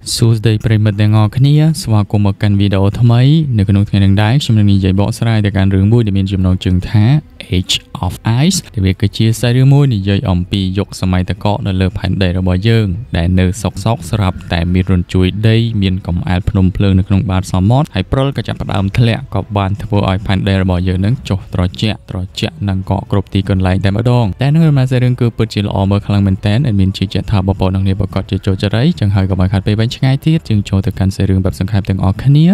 សួស្តីប្រិមិត្តទាំងអស់គ្នាស្វាគមន៍មកកាន់វីដេអូថ្មីនៅក្នុងថ្ងៃនេះដែរខ្ញុំនឹងនិយាយបកស្រាយទៅកាន់រឿងមួយដែលមានចំណងជើងថា Age of Ice ដែលវាគឺជាខ្សែរឿងមួយនិយាយអំពីយុគសម័យតកនៅលើផែនដីរបស់យើងដែលនៅសក់ស្រាប់តែមានរញ្ជួយដីមានកំអែលភ្នំភ្លើងនៅក្នុងបាតសមុទ្រហើយព្រិលក៏ចាប់ផ្ដើមធ្លាក់ក៏បានធ្វើឲ្យផែនដីរបស់យើងនឹងចុះត្រជាក់និងកកគ្រប់ទីកន្លែងតែម្ដងតែនៅក្នុងខ្សែរឿងគឺពិតជាល្អមើលខ្លាំងមែនទែនមានជាចិត្តថាបងប្អូនទាំងនេះប្រកាសជាចូលចិត្តចឹងហើយក៏មិនខាត់ពេលវិញឆ្ងាយទៀតជាងចូលទៅកាន់ខ្សែរឿងបែបសង្ខេបទាំងអស់គ្នា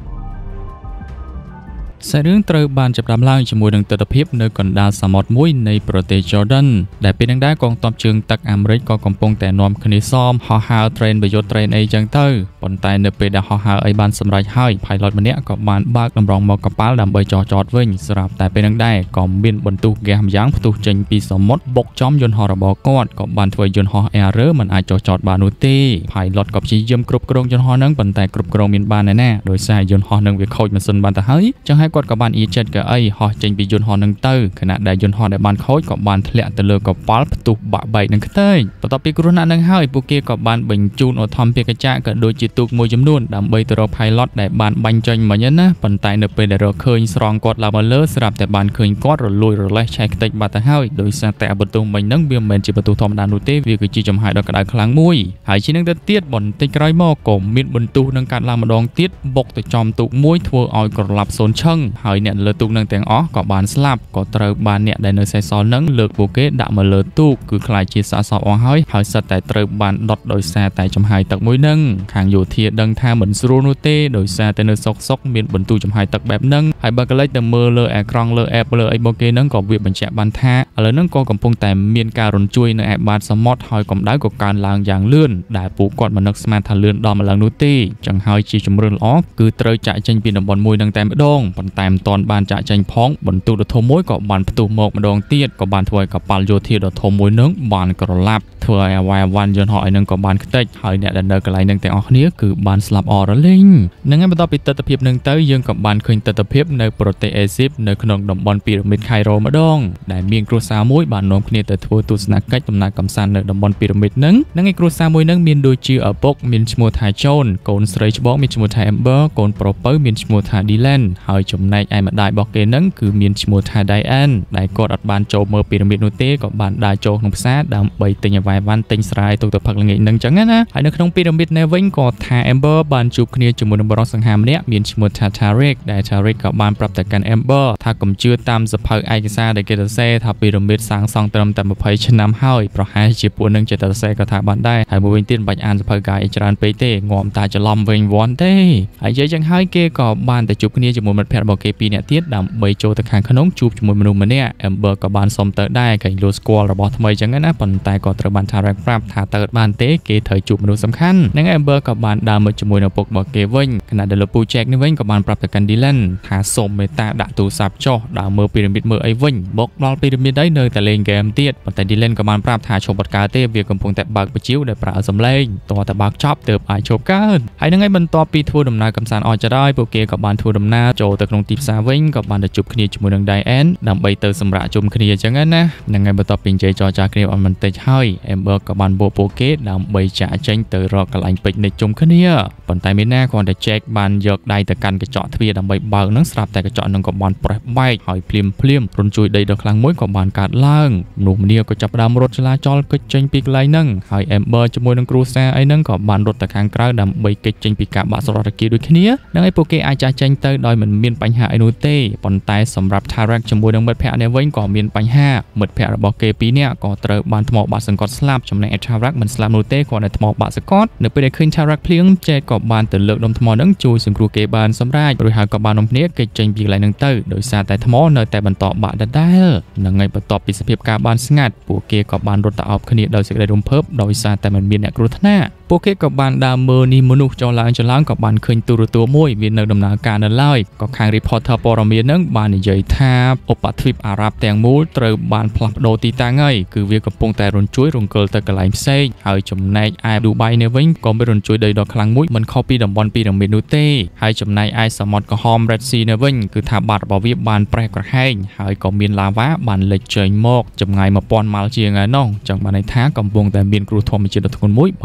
ខ្សែរឿងត្រូវបានចាប់ផ្ដើមឡើងជាមួយនឹងទស្សនវិជ្ជានៅកណ្ដាលសមុទ្រមួយនៃប្រទេស Jordan ដែលពេលហ្នឹងដែរកងទ័ពជើងទឹកអាមេរិកក៏កំពុងតែនាំគ្នាសមហោះហើរ train ប្រយុទ្ធ train អីចឹងទៅប៉ុន្តែនៅពេលដែលហោះហើរអីបានសម្រេចហើយ pilot ម្នាក់ក៏បានបើកតម្រង់មកកប៉ាល់ដើម្បីចតវិញស្រាប់តែពេលហ្នឹងដែរក៏មានបន្ទុះហ្គាសម្យ៉ាងផ្ទុះចេញពីសមុទ្របុកចំយន្តហោះរបស់គាត់ក៏បានធ្វើយន្តហោះ error មិនអាចចតបាននោះទេ pilot ក៏ព្យាយាមគ្រប់គ្រងយន្តហោះហ្នឹងប៉ុន្តែគ្រប់គ្រងមានបានណាដោយសារយន្តហោះហ្នឹងវាខូចម៉ាស៊ីនបានទៅហើយចឹងហើយគាត់ក៏បានអៀចិត្តក៏អីហោះចេញពីយន្តហោះនឹងទៅខណៈដែលយន្តហោះដែលបានខូចក៏បានធ្លាក់ទៅលើកប៉ាល់ផ្ទុះបាក់បែកនឹងខ្ទេចបន្ទាប់ពីគ្រោះថ្នាក់នឹងហើយពួកគេក៏បានបញ្ជូនឧទ្ធម្ភាគចក្រក៏ដូចជាទូកមួយចំនួនដើម្បីទៅរក pilot ដែលបានបាញ់ចេញមិញណាប៉ុន្តែនៅពេលដែលរកឃើញស្រង់គាត់ឡើងមកលើស្រាប់តែបានឃើញគាត់រលួយរលេះឆេះខ្ទេចបាត់ទៅហើយដោយសារតែបន្ទុះមិញហ្នឹងវាមិនមែនជាបន្ទុះធម្មតានោះទេវាគឺជាចំហាយដ៏ក្តៅខ្លាំងមួយហើយជានឹងទៅទៀតបន្តិចក្រោយមកក៏មានបន្ទុះនឹងកាត់ឡើងម្ដងទៀតបុកទៅចំទូកមួយធ្វើឲ្យក្រឡាប់សូនឈឹងហើយអ្នកលើទូកនឹងទាំងអស់ក៏បានស្លាប់ក៏ត្រូវបានអ្នកដែលនៅសេសសល់នឹងលើកពួកគេដាក់មកលើទូកគឺខ្លាចជាសាកសពអស់ហើយសិតតែត្រូវបានដុតដោយសារតែចំហាយទឹកមួយនឹងខាងយោធាដឹងថាមិនស្រួលនោះទេដោយសារតែនៅសុកមានបន្ទូចំហាយទឹកបែបហ្នឹងហើយបើកលេចទៅមើលលើអេក្រង់លើ app លើអីរបស់គេហ្នឹងក៏វាបញ្ជាក់បានថាឥឡូវហ្នឹងក៏កំពុងតែមានការរញ្ជួយនៅឯបាតសមុទ្រហើយកម្ដៅក៏កើនឡើងយ៉ាងលឿនដែលពួកគាត់មិននឹកស្មានថាលឿនដល់ម្លឹងនោះទេចឹងហើយជាជំរឿនល្អគឺត្រូវចាក់ចេញពីតំបន់មួយហ្នឹងតែម្ដងប៉ុន្តែមិនទាន់បានចាក់ចេញផងបន្ទុះដ៏ធំមួយក៏បានផ្ទុះមកម្ដងទៀតក៏បានធ្វើឲ្យកប៉ាល់យោធាដ៏ធំមួយនឹងបានក្រឡាប់ធ្វើឲ្យអាវ៉ាន់យន្តហោះឯនឹងក៏បានខ្ទេចហើយអ្នកដែលនៅកន្លែងនឹងទាំងអស់គ្នាគឺបានស្លាប់អស់រលីងនឹងហើយបន្ទាប់ពីទស្សនវិជ្ជានឹងទៅយើងក៏បានឃើញទស្សនវិជ្ជានៅប្រទេសអេស៊ីបនៅក្នុងតំបន់ពីរ៉ាមីតខៃរ៉ូម្ដងដែលមានគ្រួសារមួយបាននាំគ្នាទៅធ្វើទស្សនកិច្ចដំណើរកម្សាន្តនៅតំបន់ពីរ៉ាមីតនឹងហើយគ្រួសារមួយនឹងមានដូចជាឪពុកមានឈ្មោះថាជូនកូនស្រីច្បងមានឈ្មោះថា Amber កូនប្រុសពៅមានឈ្មោះថា Dylan ហើយចំណែកឯម្ដាយរបស់គេនឹងគឺមានឈ្មោះថា Diane ដែលគាត់អត់បានចូលមើលពីរ៉ាមីតនោះទេក៏បានដើរចូលក្នុងផ្សារដើម្បីទិញអាវ៉ាន់ទិញស្រាយទុកទៅផឹកល្ងាចនឹងចឹងណាហើយនៅក្នុងពីរ៉ាមីតនេះវិញក៏ថា Amber បានជួបគ្នាជាមួយនឹងបរិសុសង្ហាម្នាក់មានឈ្មោះថា Tarek ដែល Tarek ក៏បានប្រាប់ទៅកាន់ Amber ថាកុំជឿតាមសភៅឯកសារដែលគេសរសេរថាពីរ៉ាមីតសាងសង់ត្រឹមតែ20ឆ្នាំហើយប្រហែលជាពួកនឹងចេះតែសរសេរក៏ថាបានដែរហើយមួយវិញទៀតមិនបាច់អានសភៅកាយអីច្រើនពេកទេងាប់តាច្រឡំវិញវ័នទេហើយនិយាយចឹងហើយគេក៏បានទៅជួបគ្នាជាមួយមិត្តភក្តិរបស់គេពីរនាក់ទៀតដើម្បីចូលទៅខាងក្នុងជួបជាមួយមនុស្សម្នាក់ Amber ក៏បានសុំទៅដែរគេលួចស្គាល់របស់ថ្មីចឹងណាប៉ុន្តែក៏ត្រូវបាន Tarek ប្រាប់ថាទៅបានទេគេត្រូវជួបមនុស្សសំខាន់នឹង Amber ក៏បានដើរមកជាមួយនឹងពុករបស់គេវិញខណៈដែលលោកពូ Jack នេះវិញក៏បានប្រាប់ទៅកាន់ Dylan ថាសូមមេត្តាដាក់ទូរស័ព្ទចុះដើរមើលពីរ៉ាមីតមើលអីវិញមកដល់ពីរ៉ាមីតហើយនៅតែលេងហ្គេមទៀតប៉ុន្តែ Dylan ក៏បានប្រាប់ថាឈប់បត់កើតទេវាកំពុងតែបើកបជាវដែលប្រើសំឡេងតោះតែបើកចប់ទើបអាចឈប់កើតហើយនឹងឯងបន្ទាប់ពីធ្វើដំណើរកម្សាន្តអស់ចិត្តហើយពួកគេក៏បានធ្វើដំណើរចូលទៅក្នុងទីផ្សារវិញក៏បានទៅជួបគ្នាជាមួយនឹង Diane ដើម្បីទៅសម្រាកជុំគ្នាអញ្ចឹងណានឹងឯងបន្ទាប់ពីនិយាយចរចាគ្នាអស់បន្តិចហើយ Amber ក៏បានបួពួកគេដើម្បីចាក់ចេញទៅរកកន្លែងពេជ្រនិចជុំគ្នាប៉ុន្តែមានណាគ្រាន់តែ Jack បានយកដៃទៅកាន់កញ្ចក់ទ្វារដើម្បីបើកនឹងស្រាប់តែកញ្ចក់នឹងក៏បានប្រេះបែកហើយភ្លាមរញ្ជួយដីដ៏ខ្លាំងមួយក៏បានកើតឡើងមនុស្សម្នាក៏ចាប់ផ្ដើមរត់ចលាចលគេចចេញពីកន្លែងហ្នឹងហើយ Amber ជាមួយនឹងគ្រួសារអីហ្នឹងក៏បានរត់ទៅខាងក្រៅដើម្បីគេចចេញពីការបាក់ស្រោះរគាដូចគ្នានឹងឲ្យពួកគេអាចចាស់ចេញទៅដោយមិនមានបញ្ហាអីនោះទេប៉ុន្តែសម្រាប់ Tarek ជាមួយនឹងមិត្តភក្តិនេះវិញក៏មានបញ្ហាមិត្តភក្តិរបស់គេពីរនាក់ក៏ត្រូវបានថ្មបាក់សង្កត់ស្លាប់ចំណែក Tarek មិនស្លាប់នោះទេគាត់តែថ្មបាក់សង្កត់នៅពេលដែលឃើញ Tarek ភ្លៀង Jack ក៏បានទៅលើកដុំថ្មហ្នឹងជួយសង្គ្រោះគេបានសម្រាប់រួចហើយក៏បាននាំគ្នាគេចចេញពីកន្លែងហ្នឹងទៅដោយសារតែថ្មនៅតែបន្តបាក់ដដែលនឹងហើយបន្ទាប់ពីសភាពការបានស្ងាត់ពួកគេក៏បានរត់ទៅអោបគ្នាដោយសេចក្តីរំភើបដោយសារតែមិនមានអ្នកគ្រោះថ្នាក់ពួកគេក៏បានដើរមើលនេះមនុស្សចុះឡើងក៏បានឃើញទូរទស្សន៍មួយវានៅដំណើរការនៅឡើយក៏ខាង reporter ព័ត៌មានហ្នឹងបាននិយាយថាឧបទ្វីបអារ៉ាប់ទាំងមូលត្រូវបានផ្លាស់ប្ដូរទីតាំងហើយគឺវាកំពុងតែរញ្ជួយរង្គើលទៅកន្លែងផ្សេងហើយចំណែកឯឌូបៃនេះវិញក៏មានរញ្ជួយដីដ៏ខ្លាំងមួយមិនខុសពីតំបន់ពីរ៉ាមីតនោះទេហើយចំណែកឯសមុទ្រក្រហម Red Sea នេះវិញគឺថាបាតរបស់វាបានប្រេះក្រហែងហើយក៏មានឡាវ៉ាបានលេចចេញមកចម្ងាយ 1000 ម៉ាល់ជាងឯណោះចឹងបានន័យថាកំពុងតែមានគ្រោះធម្មជាតិដ៏ធ្ងន់មួយបានកើតឡើង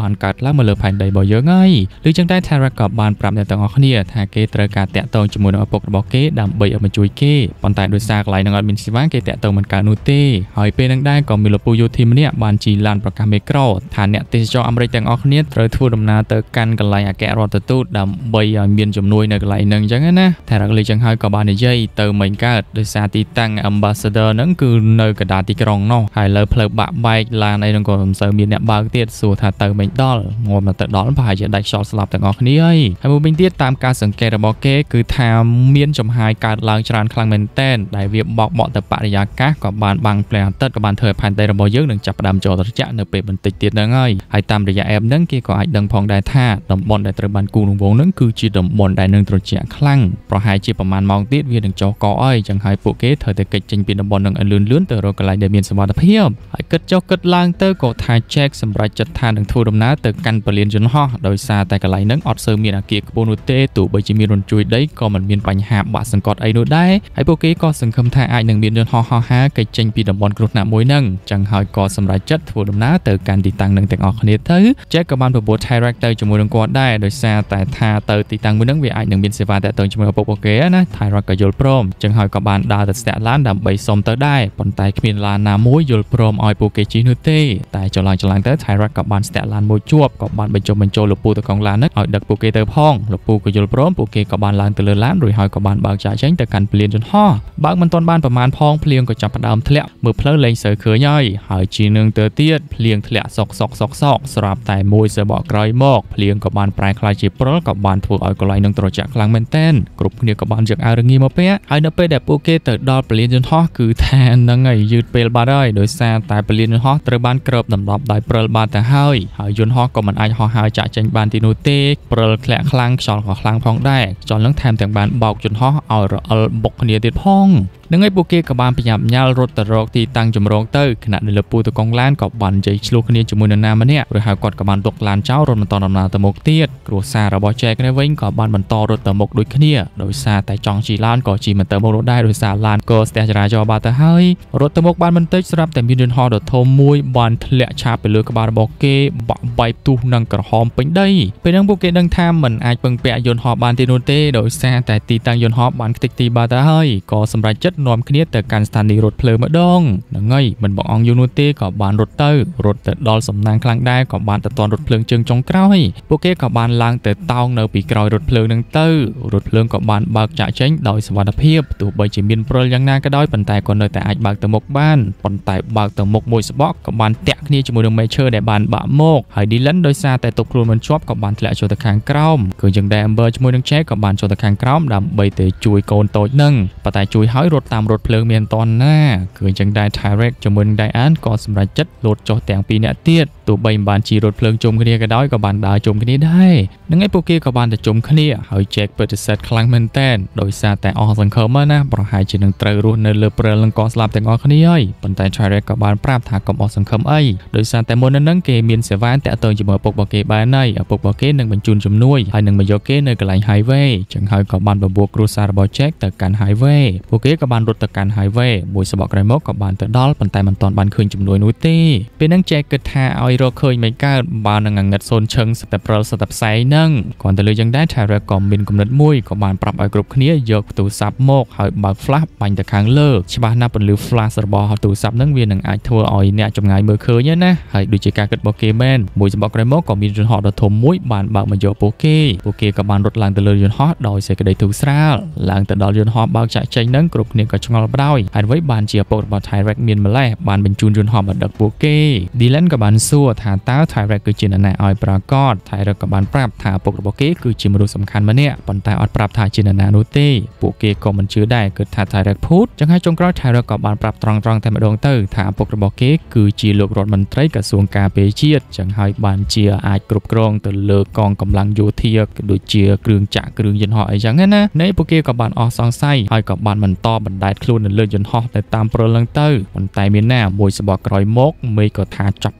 ឡើងមកលើផែនដីរបស់យើងហើយឬចឹងតែ Tyrek ក៏បានប្រាប់អ្នកទាំងអស់គ្នាថាគេត្រូវការតាក់ទងជាមួយនឹងឪពុករបស់គេដើម្បីឲ្យមកជួយគេប៉ុន្តែដោយសារកន្លែងនឹងអត់មានសេវាគេតាក់ទងមិនកើតនោះទេហើយពេលនឹងដែរក៏មានលោកពូយោធីម្នាក់បានជីឡានប្រកាសមេក្រូថាអ្នកទេសចរអាមេរិកទាំងអស់គ្នាត្រូវធ្វើដំណើរទៅកាន់កន្លែងអគ្គរដ្ឋទូតដើម្បីឲ្យមានជំនួយនៅកន្លែងហ្នឹងអញ្ចឹងណា Tyrek លេចឹងហើយក៏បាននិយាយទៅមិញកើតដោយសារទីតាំង Ambassador ហ្នឹងគឺនៅកណ្ដាលទីក្រុងនោះហើយលើផ្លូវបាក់បែកឡានអីហ្នឹងក៏មិនសូវមានអ្នកបើកទៀតសួរថាទៅមិញដល់ងំទៅដល់ប្រហែលជាដាច់ខ្យល់ស្លាប់ទាំងអស់គ្នាហើយមួយវិញទៀតតាមការសង្កេតរបស់គេគឺថាមានចំហាយកើតឡើងច្រើនខ្លាំងមែនទែនដែលវាបក់ទៅបរិយាកាសក៏បានបាំងផ្លែអាទិត្យក៏បានធ្វើឲ្យផែនដីរបស់យើងនឹងចាប់ផ្ដើមចោលត្រជាក់នៅពេលបន្តិចទៀតហ្នឹងហើយតាមរយៈ app ហ្នឹងគេក៏អាចដឹងផងដែរថាតំបន់ដែលត្រូវបានគូររង្វង់ហ្នឹងគឺជាតំបន់ដែលនឹងត្រជាក់ខ្លាំងប្រហែលជាប្រហែលម៉ោងទៀតវានឹងចុះកអីចឹងហើយពួកគេត្រូវតែគេចចេញពីតំបន់ហ្នឹងឲ្យលឿនទៅរកកន្លែងដែលមានសុវត្ថិភាពហើយគិតចុះគិតឡើងទៅក៏ថា Jack សម្រាប់ចិត្តថានឹងធ្វើដំណើរទៅកាន់ពលានយន្តហោះដោយសារតែកន្លែងហ្នឹងអត់សូវមានអគារខ្ពស់នោះទេទោះបីជាមានរញ្ជួយដីក៏មិនមានបញ្ហាបាក់សង្កត់អីនោះដែរហើយពួកគេក៏សង្ឃឹមថាអាចនឹងមានយន្តហោះហោះហើរគេចចេញពីតំបន់គ្រោះថ្នាក់មួយហ្នឹងចឹងហើយក៏សម្រាប់ចិត្តធ្វើដំណើរទៅកាន់ទីតាំងហ្នឹងទាំងអស់គ្នាទៅ Jack ក៏បានប្រពោះ Tyrek ទៅជាមួយនឹងគាត់ដែរដោយសារតែថាទៅទីតាំងមួយហ្នឹងវាអាចនឹងមានសេវាតាក់ទងជាមួយឪពុកពួកគេណា Tyrek ក៏យល់ព្រមចឹងហើយក៏បានដើរទៅស្ទាក់ឡានដើម្បីសុំទៅដែរប៉ុន្តែគ្មានឡានណាមួយយល់ព្រមឲ្យពួកគេជិះនោះទេតែចុះឡើងទៅ Tyrek ក៏បានស្ទាក់ឡានមួយជួបក៏បានបញ្ចូលលោកពូទៅកង់ឡានហ្នឹងឲ្យដឹកពួកគេទៅផងលោកពូក៏យល់ព្រមពួកគេក៏បានឡើងទៅលើឡានរួចហើយក៏បានបើកចាក់ចេញទៅកាន់ពលានយន្តហោះបើកមិនទាន់បានប្រមាណផងភ្លៀងក៏ចាប់ផ្ដើមធ្លាក់មើលផ្លូវលែងសូវឃើញហើយជានឹងទៅទៀតភ្លៀងធ្លាក់សក់ស្រាប់តែមួយសបកក្រោយមកភ្លៀងក៏បានប្រែក្លាយជាព្រិលក៏បានធ្វើឲ្យកន្លែងនឹងត្រជាក់ខ្លាំងមែនទែនគ្រប់គ្នាក៏បានយកអាវរងាមកពាក់ហើយនៅពេលដែលពួកគេទៅដល់ពលានយន្តហោះគឺថានឹងឲ្យយឺតពេលបាត់ហើយដោយសារតែពលានយន្តហោះត្រូវបានគ្របដណ្ដប់ដោយព្រិលបាត់ទៅហើយយន្តហោះក៏មិនអាចហោះហើរចាក់ចេញបានទីនោះទេព្រិលធ្លាក់ខ្លាំងខ្យល់ក៏ខ្លាំងផងដែរខ្យល់នឹងថែមទាំងបានបោកយន្តហោះឲ្យរអិលបុកគ្នាទៀតផងនឹងឲ្យពួកគេក៏បានប្រញាប់ញ៉ាល់រត់ទៅរកទីតាំងចម្រងទៅខណៈដែលលើពូទៅកង់ឡានក៏បាននិយាយឆ្លោះគ្នាជាមួយនរណាម្នាក់រួចហើយគាត់ក៏បានទុកឡានចោលរត់បន្តដំណើរទៅមុខទៀតគ្រួសាររបស់ Jack នេះវិញក៏បានបន្តរត់ទៅមុខដូចគ្នាដោយសារតែចង់ជិះឡានក៏ជិះមិនទៅមុខនោះដែរដោយសារឡានក៏ស្ទះចរាចរណ៍បាត់ទៅហើយរត់ទៅមុខបានបន្តិចស្រាប់តែមានយន្តហោះដ៏ធំមួយបានធ្លាក់ឆាបទៅលើក្បាលរបស់គេបាក់បែកផ្ទុះនឹងក្រហមពេញដីពេលហ្នឹងពួកគេដឹងថាមិនអាចពឹងពាក់យន្តហោះបានទេនោះទេដោយសារតែទីតាំងយន្តហោះបានខ្ទេចទីបាត់ទៅហើយក៏សម្រេចចិត្តនាំគ្នាទៅកាន់ស្ថានីយ៍រថភ្លើងម្ដងហ្នឹងហើយមិនបងអង្គយូរនោះទេក៏បានរត់ទៅដល់សំណាងខ្លាំងដែរក៏បានទៅតន់រថភ្លើងជើងចុងក្រោយពួកគេក៏បានឡើងទៅតោងនៅពីក្រោយរថភ្លើងហ្នឹងទៅរថភ្លើងក៏បានបើកចាក់ចេញដោយសុវត្ថិភាពទោះបីជាមានព្រិលយ៉ាងណាក៏ដោយប៉ុន្តែក៏នៅតែអាចបើកទៅមុខបានប៉ុន្តែបើកទៅមុខមួយស្បកក៏បានតាក់គ្នាជាមួយនឹងមេឈើដែលបានបាក់មកហើយ Dylan ដោយសារតែទប់ខ្លួនមិនជាប់ក៏បានធ្លាក់ចូលទៅខាងក្រោមគឺយ៉ាងដែរ Amber ជាមួយនឹង Jack ក៏បានចូលទៅខាងក្រោមដើម្បីទៅជួយកូនតូចហ្នឹងប៉ុន្តែជួយឲ្យរត់តាមរថភ្លើងមានតន់ណាគឺយ៉ាងដែរ Tyrek ជាមួយនឹង Diane ក៏សម្រេចចិត្តលោតចុះទាំងពីរនាក់ទៀតទោះបីមិនបានជិះរថភ្លើងជុំគ្នាក៏ដោយក៏បានដើរជុំគ្នាដែរនឹងឯពួកគេក៏បានទៅជុំគ្នាហើយ Jack ពិតជាខ្លាំងមែនតើដោយសារតែអស់សង្ឃឹមណាប្រហែលជានឹងត្រូវរស់នៅលើព្រិលនឹងក៏ស្លាប់ទាំងអស់គ្នាហើយប៉ុន្តែ Tyrek ក៏បានប្រាប់ថាកុំអស់សង្ឃឹមអីដោយសារតែមុននឹងគេមានសេវាតាក់ទងជាមួយឪពុករបស់គេបានហើយឪពុករបស់គេនឹងបញ្ជូនជំនួយហើយនឹងមកយកគេនៅកន្លែង highway ចឹងហើយក៏បានបបួលគ្រួសាររបស់ Jack ទៅកាន់ highway ពួកគេក៏បានរត់ទៅកាន់ highway មួយសបកក្រោយមកក៏បានទៅដល់ប៉ុន្តែមិនទាន់បានឃើញជំនួយនោះទេពេលហ្នឹង Jack គិតថាឲ្យរកឃើញមិនកើតបើនឹងងឹតសូនឈឹងសត្វព្រិលសត្វផ្សែងហ្នឹងគាត់ទៅលើយ៉ាងដែរ Tyrek ក៏មានគំនិតមួយក៏បានប្រាប់ឲ្យគ្រប់គ្នាយកទូរស័ព្ទមកហើយបើក flash បាញ់ទៅខាងលើច្បាស់ណាស់ពន្លឺ flash របស់ទូរស័ព្ទហ្នឹងវានឹងអាចធ្វើឲ្យអ្នកចម្ងាយមើលឃើញណាហើយដូចជាការគិតរបស់គេមែនមួយសបកក្រោយមកក៏មានយន្តហោះដ៏ធំមួយបានបើកមកយកពួកគេក៏បានរត់ឡើងទៅលើយន្តហោះដោយសេចក្តីធូរស្រាលឡើងទៅដល់យន្តហោះបើកចាក់ចេញហ្នឹងគ្រប់គ្នាក៏ឆ្ងល់បដ ហើយអ្វីបានជាឪពុករបស់ Tyrek មានម្លេះបានបញ្ជូនយន្តហោះមកដឹកពួកគេ Dylan ក៏បានសួរថាតើ Tyrek គឺជានរណាឲ្យប្រកាស Tyrek ក៏បានប្រាប់ថាឪពុករបស់គេគឺជាមនុស្សសំខាន់ម្នាក់ប៉ុន្តែអត់ប្រាប់ថាជានរណានោះទេពួកគេក៏មិនជឿដែរគិតថា Tyrek ភូតចឹងហើយចុងក្រោយ Tyrek ក៏បានប្រាប់ត្រង់តែម្ដងទៅថាឪពុករបស់គេគឺជាលោករដ្ឋមន្ត្រីក្រសួងការពារជាតិចឹងហើយបានជាអាចគ្រប់គ្រងទៅលើកងកម្លាំងយោធាដូចជាគ្រឿងចាក់គ្រឿងយន្តហោះអីចឹងណានៃពួកគេក៏បានអស់សង្ស័យហើយក៏បានបន្តបណ្ដែតខ្លួននៅលើយន្តហោះទៅតាមព្រិលហ្នឹងទៅប៉ុន្តែមានណាមួយសបកក្រោយមកមេក៏ថាចាប់ផ្ដំផ្សែ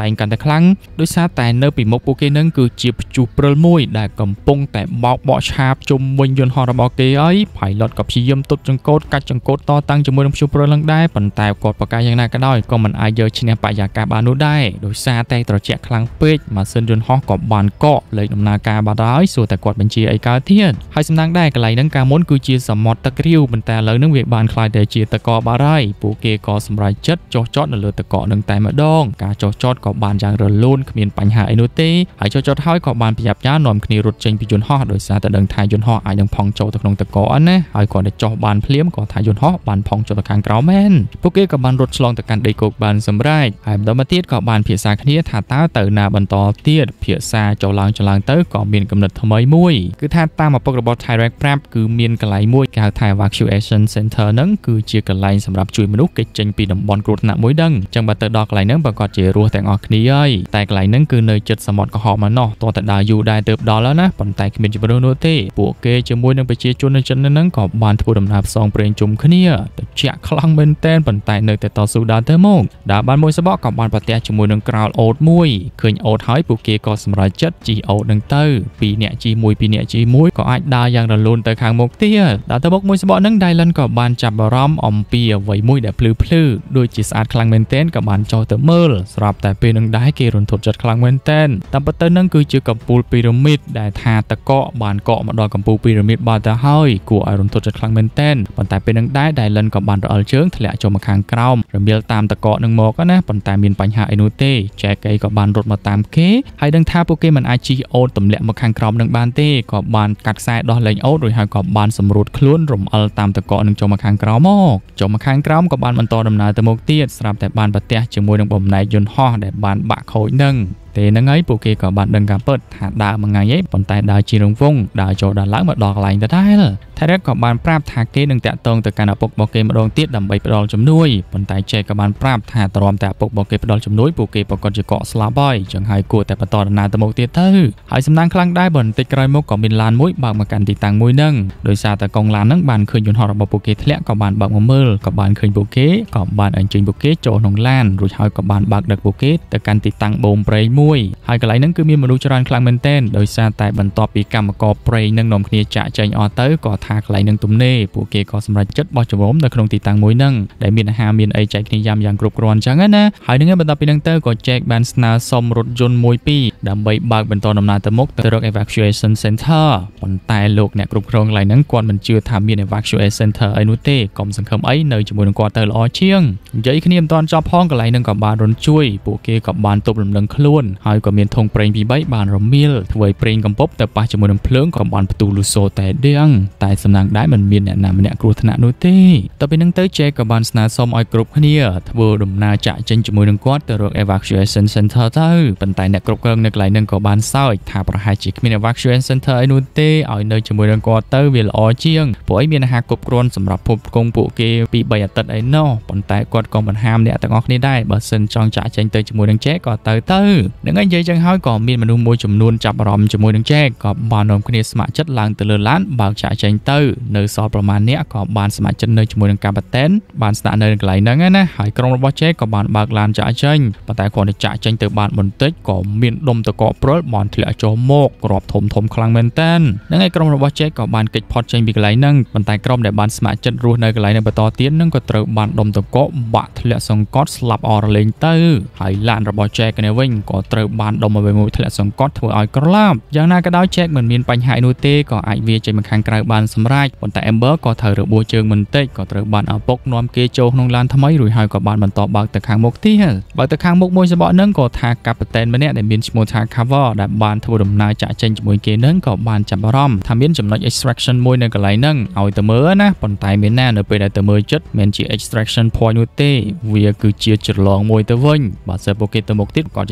งกันแต่ครั้งโดยซาแต่เนื้อปีมกโปเกนั้นคือจีบจูเปรลมวยได้กำปงแต่บอกเบาชาบจมวิญญาณฮอร์บอกเกย์ไอ้ไผ่หลอดกับชียมตุดจังโกดกัดจังโกดต่อตั้งจมูกน้ำชูเปรลังได้ปั่นแต่กดปากกาอย่างน่าก็ได้ก็มันอาเยอะชนะปะยากาบานุได้โดยซาแต่ตระเจาะคลังเป็ดมาเส้นยนต์ฮอกับบานเกาะเลยนำนาการบาได้ส่วนแต่กดบัญชีไอกาเทียนให้สำนักได้กระไรนั่งการม้วนคือจีสมอตตะกริวมันแต่เลยนั่งเวียบานคลายเดจีตะกอบาไรปูเกกอสำไรจัดจอจอดนั่นเลยตะเกาะหนึ่งแต่มาดองการจอจอดกอบานจางเรือลุ่นขมิ้นปัญหาไอโนเต้ให้จอจอดห้อยกอบานพยับย่านอมคณีรถเจงพิจุนห่อโดยซาแต่เดินทายยนห่อไอยังพองโจตะกนงตะเกาะนะให้ก่อนได้จอบานเพลี้ยมก่อนทายยนห่อบานพองโจตะคางกราวแมนปูเกกับบานรถฉลองตะการได้กบานสำไรให้ดมาเทียดกอบานเพียซาคณีถาตาเตอนาบันต่อเทียดเพียซาเจ้าลางเตอก่อมีนกำเนิดทำไมมวยคือท่าตามมาปกระบอกไทยแรกแปรบคือมีนกระไรมวยการถ่ายวัคชูเอชั่นเซ็นเตอร์นั้นคือเชียร์กระไรสำหรับช่วยมนุษย์เกิดเจงปีดบอลกรุณามวยดังจังบัตเตอร์ดอกกระไรนั้นประกอบเจรัวแต่งออกนี้ย่อยแต่กระไรนั้นคือเนยจัดสมอดกระหอบมาเนาะตัวแต่ดาอยู่ได้เติบดอแล้วนะปันแต่ขมิ้นจิบโรโนเต้ปวกเกจะมวยนั่งไปเชียร์จนในจันนั้นก็บานทบูดำนาบซองเปลี่ยนจุ่มขณีแต่เจ้าคลังเป็นเต้นปันแต่เนยแต่ต่อสู้ดาเตอร์มงดาบานมวยสะบอกกับบานปะเตะจมวยนั่งกราวโอดมวยเคยโอดหายปวกเกก็สำหรับจัดจีโอดนั่งเตอร์ปีเนี่ยจีมวยปีเนี่ยจีมวยก็อาจดาอย่างระลุนแต่ขางมกเตี้ยดาเตอร์บกมวยสะบอกนั่งได้ลันกับบานจับบารอมอมเปียไว้มวยแต่พลื้โดยจีสอาดคลังเป็นเต้นกับบานจอเตอร์เมอร์สำหรับแต่ปีนั่งได้เกรุนถดจัดคลังเป็นเต้นตามปะเตอร์นั่งคือเจอกับปูพีระมิดได้ทาตะเกาะบานเกาะมาดอกับปูพีระมิดบาตาเฮยกูอารมณ์ทดจัดคลังเป็นเต้นปันแต่เป็นนังได้เล่นกับบานเราเชิงทะเลจมมาคางกราวระเบียลตามตะเกาะนังโมก็นะปันแต่มีปัญหาไอโนเต้แจกไกกับบานรถมาตามเก้ให้ดังท่าโปเกมันไอจีโอตำเละมาคางกราวนังบานเต้กับบานกัดแซ่ดอเลนโอโดยหากับบานสำรวจคล้วนรมอัลตามตะเกาะนังจมมาคางกราวมอกจมมาคางกราวกับบานมันต่อดำนาตะโมกเตี้ยสลับแต่บานปะเตะจมวยนังบ่มในยนห่อแต่บานบะโขยนังแต่นังไงโปเกกับบานดังการเปิดหาดามังไงยัยปันแต่ดาจีรงฟงดาโจดาล้างมาดอกไหลจะได้เลยถ้าได้กับบานปราบทาเกนึงแต่ตรงแต่การปกโปเกมาดองเตี้ยดำใบปลอลจำนวยปันแต่เจกับบานปราบทาตรอมแต่ปกโปเกปลอลจำนวยโปเกปกจะเกาะสลาบอยจังไฮกูแต่ปตอนาตะโมกเตี้ยเธอหายสำนักคลังได้บนติดกรอยมกกับบินลานมวยบางมากันติดตังมวยนั่งโดยซาตะกองลานนั่งบานเคยยนหอระบบโปเกทะเลกับบานบางมะเมิลกับบานเคยโปเกกับบานอันจิงโปเกโจนงลานรู้ชายกับบานบากดักโปเกแต่การติดตังบ่มเปรย์มวยหายกระไรนั่งคือมีมนุษย์จรันคลังเมนเต้นโดยซาแต่บรรทอปีกรรมกอเปรย์นั่งนมคณีจะใจออเตอร์ก่อทากไหลนั่งตุ่มเน่ปูเกก็สำหรับจัดบอจมล้มในขนมตีตังมวยนั่งได้มีอาหารมีไอใจคณียามอย่างกรุบกรอนจังนะหายนึงบรรทอปีนั่งเตอร์ก็แจกแบนสนาสมรถยนต์มวยปีดำใบบากบรรทอนำนาตะมกเตอร์ evacuation center ปนตายโลกเนี่ยกรุบกรอนไหลนั่งกวนมันเชื่อทำมี evacuation center ไอนุเต้กอมสังคมไอเนยจมูกกอเตอร์ล้อเชียงใจคณียมตอนจอบพ้องกับไหลนั่งกับบานรนช่วยปูเกกับบานตบลำลังคล้วนหายก็มีทงเปรงปีใบบานรมิลถวยเปรงกำปบแต่ปาจมูกน้ำเพลิงกับบานประตูลูโซแต่เดียงแต่สำนักได้มันมีเนี่ยนำเนี่ยกรุธนานุเต้ต่อไปนั่งเตอร์เจกับบานสนาซอมไอกรุบขณีถวยดมนาจะเจนจมูกน้ำกอดเตอร์ evacuation center เตอร์เป็นแต่เนี่ยกรุบกรองในไหลนั่งกับบานเศร้าถาประหารจิกมี evacuation center ไอนุเต้เอาเนยจมูกน้ำกอดเตอร์เวลอเชียงพวกไอมีอาหารกรุบกรอนสำหรับพบกงปูเกปีใบตัดไอโน่ปนแต่กอดกองบันหามเนี่ยแต่งออกนี่ได้บัสเซนจองจะเจนเตอร์จมูกน้ำแจ๊กอดเตอร์นั่งไอเยจังห้อยก่อมีมนุษย์มวยจำนวนจับรอมจมูกน้ำแจ๊กกับบานนมคณีสมาจัดลางเตลือล้านบางจะเจนเตอร์เนยซอประมาณเนี้ยกับบานสมาจัดเนยจมูกน้ำการปะเต้นบานสนาเนยไหลนั่งนะหายกรงระบบแจ๊กกับบานบางลานจะเจนปะแต่ก่อนจะเจนเตอร์บานบนเต็กก่อมีดมตะเกาะเปรย์บอลเถลโจโมกกรอบถมคลังเมนเต้นนั่งไอกรงระบบแจ๊กกับบานเกิดพอดเจนบีไหลนั่งปะแต่กรมแต่บานสมาจัดรูเนยไหลในปะตอเตี้ยนั่งก็เตอร์บานดมตะเกาะบะเถลสงกอดสลับออร์เลนเตอร์หายลานระบบแจ๊กในวิ่งก็เตอร์บานดมมาเวมูเถลสงกอดถั่วอ้อยกระลาบอย่างน่ากระดาวแจ๊กเหมือนมีปัญหานูเต้ก็ไอเวียใจมันคางกลายบานสำไรปนแต่แอมเบอร์ก็เธอระบบเชิงมันเต้ก็เตอร์บานเอาปกนอมเกโจนงลานทำไมรุ่ยหายกับบานมันต่อบางตะคางมกเตี้ยบางตะคางมกมวยสะบอนั่งก็ทากับเต้นมาเนี่ยได้มีสโมทาคาร์วอร์ได้บานทวดมนายจะเจนจมวยเกนั่งก็บานจับรอมทำมีจำนวน extraction มวยในกระไรนั่งเอาเตอร์เมอร์นะปนแต่เมียนแน่เนไปได้เตอร์เมอร์จัดเมียนจี extraction point นูเต้เวียคือเจียจุดลองมวยเตอร์วินบาเซโปเกตเตอร์มกติดก่อนจะทะเลส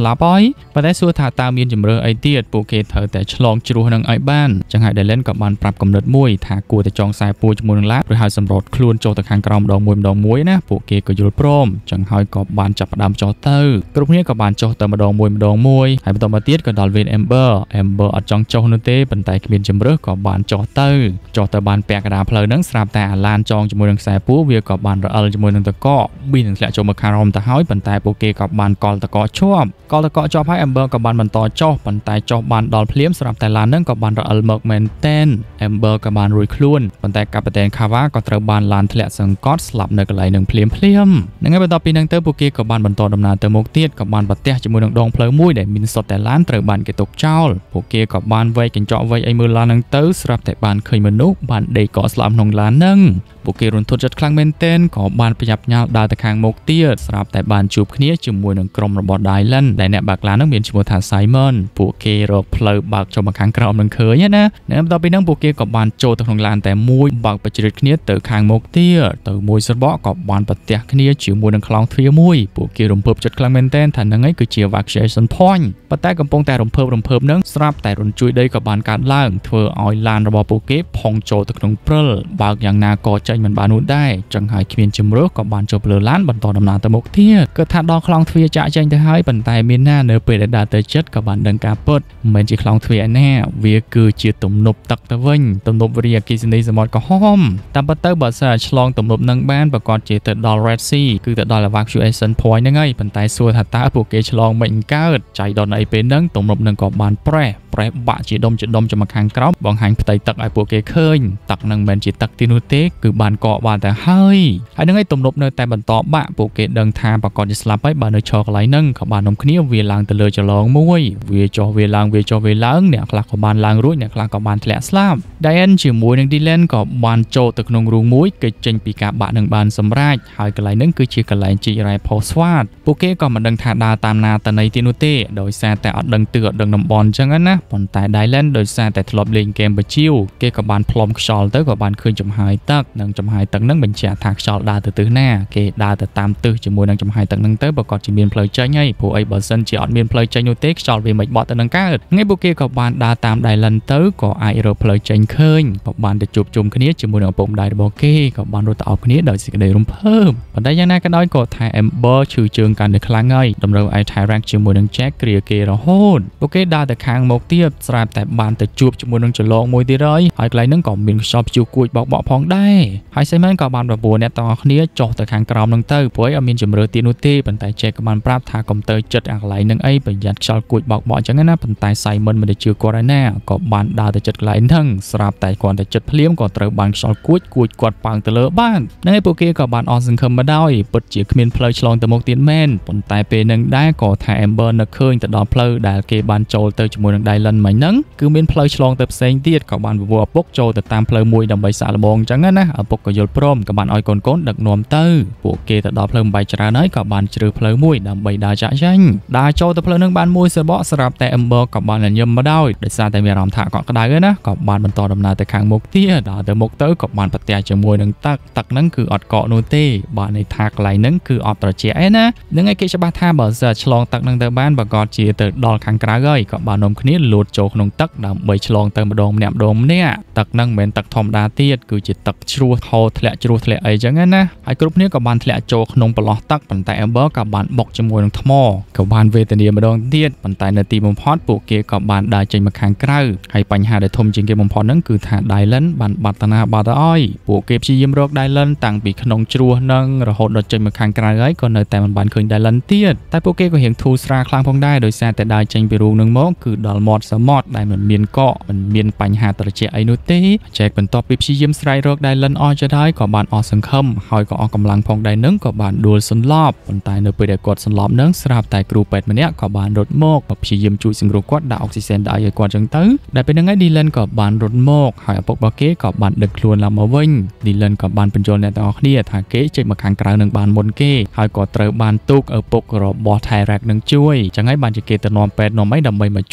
ลับอ้อยประเทศสัวถาตามีนจำเริญไอเดียปูเกเธอแต่ฉลองจรูนังไอบ้านจังหายได้เล่นกับบานปรับกำเนิดมวยถากลัวแต่จองสายปูจมูกนังละหรือหายสำรวจคลุนโจตะคางกรอมดองมวยนะปูเกก็ยุลพร้อมจังหายกับบานจับดำจอเตอร์กรุ๊ปนี้กับบานโจเตอร์มาดองมวยหายไปต่อมาเตี้ยกับดอลเวนเอมเบอร์อัดจังโจนเต้เป็นไตมีนจำเริญกับบานจอเตอร์บานแปะกระดาษเพลิงนังสลับแต่ลานจองจมูกนังสายปูเวียกับบานระจมูกนังตะก้อบินถึงแหลจมคารอมตะหายเป็นไตปูเกกับบานกอลตะก้อชอบกอลตะก้อจอบให้เอมเบอร์กับบานบรรทอจ้อเป็นไตจอบานดอลเพลียมสลับแต่ลานนั่งกับบานระเมิร์กแมนเทนเอมเบอร์กับบานรุยคลุนเป็นไตกับประเด็นคาวาก็ตระบานลานทะเลสังกัดสลับในกระไรหนึ่งเพลียมนั่งไงเป็นต่อปีนังเตอร์ปูเกกับบานบรรทอดำนาเตอร์มกเตียกับบานปัตเตะจมูกนังดองเพลิงมุ้ยได้มินสดแต่ล้านตระบานเกตกเจ้าปูเกกับบานไว้กันเจาะไว้ไอมือลานนังเตอร์สลับแต่บานเคยมนุษย์บานเด็กเกาะสลับนองล้านนั่งปูเกรุนทุนจัดคลังเมนเทนของบานประหยัดยาวดาวตะคางมกเตียสลับแต่บานจูบเนี้ยจมูกนังกรมระบอดได้ลั่นได้แนบบักลานนังเมียนจมูกถาไซมอนปูเกรกเพลบักจมคางกรอมนังเคยเนี่ยนะนั่งต่อไปนั่งปูเกกับบานโจตะคงลานแต่มวยบักประจิตเนี้ยเตอคางมกเตียเตอมวยสะบอกับบานปัตเตะเนี้ยจมูกนังคลองเทียมวยปูเกรุนเพิ่มจัดคลังเมนเทนฐานนังไงคือเจียวักเชสันพอยปัตเตะกำปงแต่รุนเพิ่มนังสลับแต่รุนจุยได้กับบานการล่างเธอออยลานระบอปูเกพองโจตะคงเปรลบากอย่างนากอใจมันบานุได้จังหายเขียนจมรักกับบานโจเปลือล้านบรรทอดำนาตะมกเทียเกิดทัดดองคลองทวีจ่าใจจะให้บรรทายมีหน้าเนื้อเปิดดาเตจัดกับบานดังกาเปิดเหมือนจีคลองทวีแน่เวียคือจีตุ่มนบตักตะวันตุ่มนบเรียกิสนีสมอดก็ห้อมตามปัตเตอร์บอสฉลองตุ่มนบนังบ้านประกอบจีเตดอลเรดซีคือเตดอลละวักชูเอซันพอยนั่งไงบรรทายสัวทัตตาปูเกฉลองเหมือนก้าใจดอนไอเป็นนังตุ่มนบนังกับบานแปรบะจีดมจะมาคางกรอบบางหันไปตักไอปูเกเคยตักนังแมนจีตักตินุเตคือบานเกาะบานแต่เฮ้ยไอ้นั่งไอ้ตุ่มนบเนยแต่บรรทอบะปูเกเดินทางประกอบจะสลับไปบานเนยชอกไหลนั่งกับบานนมขี้เวียลางตะเลยจะลองมวยเวียจอเวียลางเนี่ยคลากกับบานลางรุ่ยเนี่ยคลากกับบานแถลสลามไดแอนชื่อมวยนังดีเล่นกับบานโจตะนงรูมวยเกิดเจนปีกาบะนังบานสำราญหายกไหลนั่งคือชื่อกไหลจีไรพอสวาดปูเกก็มาเดินทางดาตามนาตะในตินุเตโดยแซ่แต่อัดเดินเตือเดินนำบอลจังนั้นนะปนแต่ไดแลนโดยแซ่แต่ทลบเล่นเกมไปชิวเกกับบานพลอมชอลเตอร์กับบานคืนจมหายตักนังจมหายตักนั่งเป็นแฉถากชอลดาตื้อหน้าเกดาแต่ตามตื้อจมูกนังจมหายตักนั่งเตอร์ประกอบจีเมียนเพลย์ใจไงผู้ไอ้บอลซันจีออดเมียนเพลย์ใจนูเต็กชอลเวียนไม่บอดแต่นังก้าไงปูเกกับบานดาตามไดแลนเตอร์ก็ไอโรเพลย์ใจเคยกับบานจะจูบจุ่มคนนี้จมูกนังปมไดโบเกกับบานรถเอาคนนี้โดยสิ่งใดรุ่มเพิ่มปัจจัยยังไงก็ได้ก็ไทยเอมเบอร์ชื่อเชิงการเดินคลางไงดำเนินไอไทยแรงจมูกนังแจ็คเกลียเกระโหดปูเกดาแต่คางมกเทียบสลายแต่บานแต่จูบจมูกนังจะลองมวยดีเลยไอไกลนั่งก่อมินชอบจูกุยบอกพองได้ไฮไซมันกับบานระบัวเนี่ยต่อคนนี้จอแต่คางกรอมนังเตอร์ป่วยอามินจมูกตีนุเต้ปัจจัยเจกับมันปราบทากอมเตอร์จัดอะไรนังไอประหยัดชอลกุยบอกจังงั้นนะปัจจัยไซมันได้ชื่อกอร์แน่กับบานดาแต่จัดไหลทั้งสลายแต่ก่อนแต่จัดเพลี้ยมก่อนเตอร์บานชอลกุยกอดปังเตลบ้านนั่งไอปูเกกับบานออสังคมมาได้ปิดจีขมิ้นเพลย์ฉลองตะมกตีนแมนปัจจัยเป็นนังได้ก่อไทยแอมเบอร์นักเคยแต่ดอเพลย์ได้เกบานโจเตอร์จมูกนังได้ลันไหมนังคือมิ้นเพลย์ฉลองเตอร์เซนเตียดกับบานวัวปกโจแต่ตามเพลย์มวยดำใบสารบงจังงั้นนะปกก็ยลพร้อมกับบานอ้อยก้นดักนวมเตอร์ปูเกแต่ดอเพลย์ใบจราน้อยกับบานเจอเพลย์มวยดำใบดาจะยันดาโจแต่เพลย์นังบานมวยเสบสลับแต่แอมเบอร์กับบานนันยมมาได้โดยซาแต่มีรำถากก็ได้เลยนะกับบานบรรทอดำนาแต่คางมกเตี้ยดาแต่มกเตอร์กับบานปัตเตียจมวยนังตักนั่งคืออดเกาะโนเต้บานในทากไหลนั่งคืออดตระเจียนะนั่งไอเกชบาท่าบ่เสือฉลองตักนั่งเตอร์บ้านประกอบจีเตอร์ดอลคางกระเกยกับบานนมคนนี้หลุดโจขนมตักดำใบฉลองเตอร์มาดมเนี่ยดมเนี่ยตักนั่งเหม็นตักทอมดาเตี้ยคือจิตตักชัวเขาทะเลจรัวทะเลไอจังงั้นนะไอกรุ๊ปนี้กับบานทะเลโจขนมปลอกตักปันไตแอมเบอร์กับบานบอกจมวยนังทมอกับบานเวทเนียมาดองเตี้ยปันไตเนตีมพอดปูเกกับบานได้ใจมาคางกระให้ปัญหาได้ทมจริงเกมพอดนั่นคือถาได้เล่นบานบัตนาบาตอ้อยปูเก็บชียิมรกได้เล่นต่างปีขนมจรัวนั่งระหดโดยใจมาคางกระไอก่อนเนแต่มันบานเคยได้เล่นเตี้ยแต่ปูเกก็เห็นทูสราคลางพงได้โดยแซ่แต่ได้ใจไปรูนึงมอคือดอลมอดสมอดได้เหมือนเมียนเกาะมันเมียนปัญหาตระเจไอนุเต้แจกเป็นต่อปีชียิมสไลรกได้เล่นอ้อยจะได้กับบานอสังคมหอยก็ออกกำลังพองได้นึ่งกับบานดูสนลอบปันไตเนไปได้กดสนลอบนึ่งสลับแต่กรูเป็ดมันเนี้ยกับบานรถโมกแบบชียิมจุยสิงรูกวดดาออกซิเจนได้กว่าจังตื้อได้เป็นยังไงดีเล่นกับบานรถโมกหอยปกบาเก้กับบานเด็กคลวนลำมาวิ่งดีเล่นกับบานเป็นโจรในตอกเนี่ยถาเก้เจ็บมาขังกลางหนึ่งบานบนเก้หอยก็เตะบานตุกปกรอบบอไทยแรกหนึ่งช่วยจังให้บานจะเกตนอมเป็ดนอมไม่ดำใบมาจุยสิงรู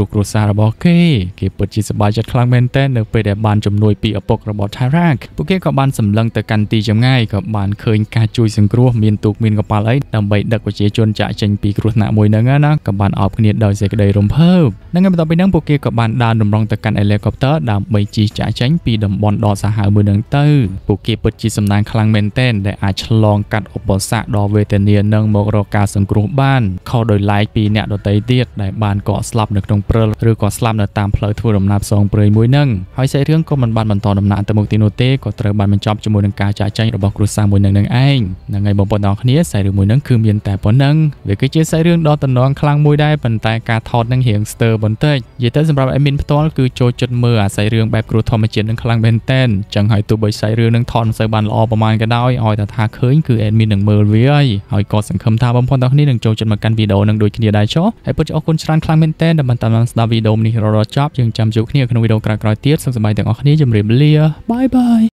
គ្រួសាររបស់គេពិតជាសប្បាយចិត្តខ្លាំងមែនទែននៅពេលដែលបានជំនួយពីឪពុករបស់ Tyrak ពួកគេក៏បានសម្លឹងទៅកាន់ទីចម្ងាយក៏បានឃើញការជួយសង្គ្រោះមានទូកមានកប៉ាល់អីដើម្បីដឹកប្រជាជនចាក់ចេញពីគ្រោះថ្នាក់មួយហ្នឹងណាក៏បានអបគ្នាដោយសេចក្តីរំភើបនិងបន្ទាប់ពីហ្នឹងពួកគេក៏បានដើរតម្រង់ទៅកាន់ helicopter ដើម្បីជិះចាក់ចេញពីតំបន់ដ៏សាហាវមួយហ្នឹងទៅពួកគេពិតជាសំណាងខ្លាំងមែនទែនដែលអាចឆ្លងកាត់ឧបសគ្គដ៏វេទនានិងមករកការសង្គ្រោះបានខុសដោយឡែកពីអ្នកដទៃទៀតដែលបានកកស្លាប់នៅក្នុងព្រិលឬក៏ស្លាប់នៅតាមផ្លូវធ្វើដំណើរផ្សងព្រេងមួយហ្នឹងហើយសាច់រឿងក៏មិនបានបន្តដំណើរទៅមុខទីនោះទេក៏ត្រូវបានបញ្ចប់ជាមួយនឹងការចាកចេញរបស់គ្រួសារមួយនឹងឯងហ្នឹងហើយបងប្អូនទាំងអស់គ្នាសាច់រឿងមួយហ្នឹងគឺមានតែប៉ុណ្្នឹងវាគឺជាសាច់រឿងដ៏តំណងខ្លាំងមួយដែរប៉ុន្តែការថតនឹងរៀងស្ទើរបន្តិចនិយាយទៅសម្រាប់ admin ផ្ទាល់គឺចូលចិត្តមើលអាសាច់រឿងបែបគ្រោះធម្មជាតិនឹងខ្លាំងមែនតើចឹងហើយទោះបីសាច់រឿងនឹងថតមិនសូវបានល្អប្រហែលក៏ដោយឲ្យតែថាឃើញគឺ admin នឹងមើលវាហើយក៏សង្ឃឹមថាបងប្អូនទាំងអស់គ្នានឹងចូលចិត្តមកកាន់វីដេអូនឹងដូចគ្នាដែរចុះហើយពិតជាអរគុណច្រើនខ្លាំងមែនតើដែលបានតាមដានស្ដាប់វីដេអូនេះរហូតដល់ចប់យើងចាំជួបគ្នាក្នុងវីដេអូក្រោយៗទៀតសូមសប្បាយទាំងអស់គ្នាជម្រាបលាបាយបាយ